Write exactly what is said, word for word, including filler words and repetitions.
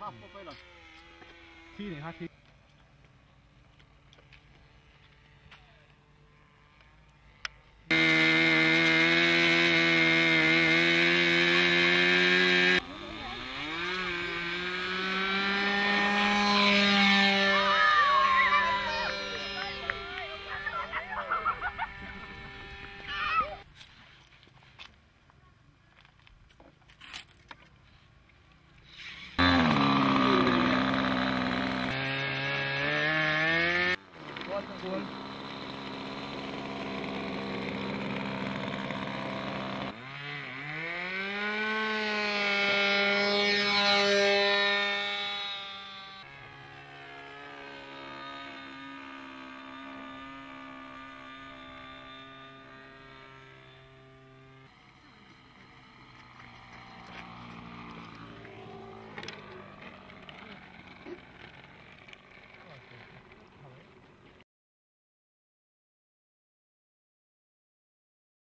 ที่ไหนครับที่One.